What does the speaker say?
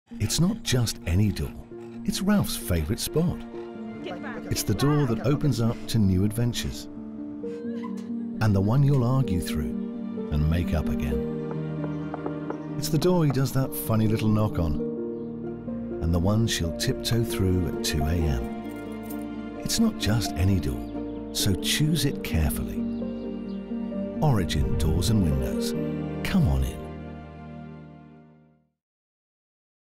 It's not just any door, it's Ralph's favourite spot. It's the door that opens up to new adventures. And the one you'll argue through and make up again. It's the door he does that funny little knock on. And the one she'll tiptoe through at 2 a.m. It's not just any door, so choose it carefully. Origin Doors and Windows. Come on in.